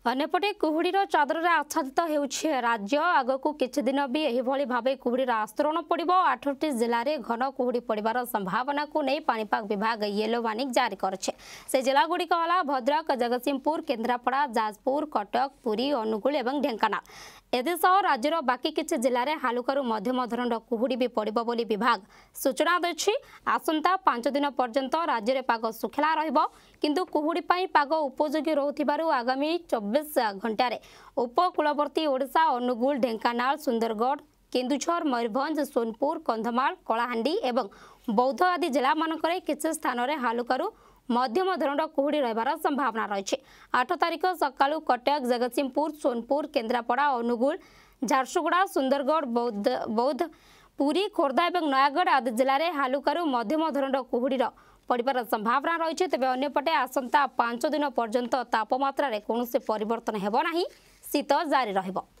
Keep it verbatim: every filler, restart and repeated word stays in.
अन्यपटे कुहुड़ीर चादर आच्छादित होउछि राज्य आगकू किछि दिन भी एहिभଳି भाबे कुहुड़ीर आस्तरण पड़िबो। आठटी जिल्ला रे घन कुहुड़ी पड़िबार संभावना को नहीं पाणीपाग विभाग येलो वार्निंग जारी करछे। से जिला गुड़िक हला भद्रक, जगतसिंहपुर, केन्द्रापड़ा, जाजपुर, कटक, पुरी, अनुगुल एवं ढेंकानाल। एदेसह राज्यर बाकी किछि जिल्ला रे हालुकारू मध्यम धरणर कुहुड़ी भी पड़िबो बोली विभाग सूचना दैछि। आसंता पांच दिन पर्यंत राज्य रे पाग सुखला रहिबो, किंतु कुहुड़ी पई पाग उपयोगी रहउथिबारु आगामी चौबीस घंटे उपकूलवर्ती ओडिशा अनुगुल, ढेंकानाल, सुंदरगढ़, केन्दुझर, मयूरभंज, सोनपुर, कंधमाल, कलाहांडी एवं बौद्ध आदि जिला मानकरे किछि स्थान रे हालुकारू मध्यम धरणर कुहुड़ी रहिबार संभावना रहिछि। आठ तारिख सकाळु कटक, जगतसिंहपुर, सोनपुर, केन्द्रापड़ा, अनुगुल, झारसुगुड़ा, सुंदरगढ़, बौद्ध बौद्ध पुरी, खोर्धा एवं नयागढ़ आदि जिले में हालुकारू मध्यम धरणर कुहुड़ीर पड़िबार संभावना रही। तेज अन्यपटे आसंता पांच दिन पर्यंत तापमात्रा रे कौनसी परिवर्तन हेब नाही, शीत जारी रहिबो।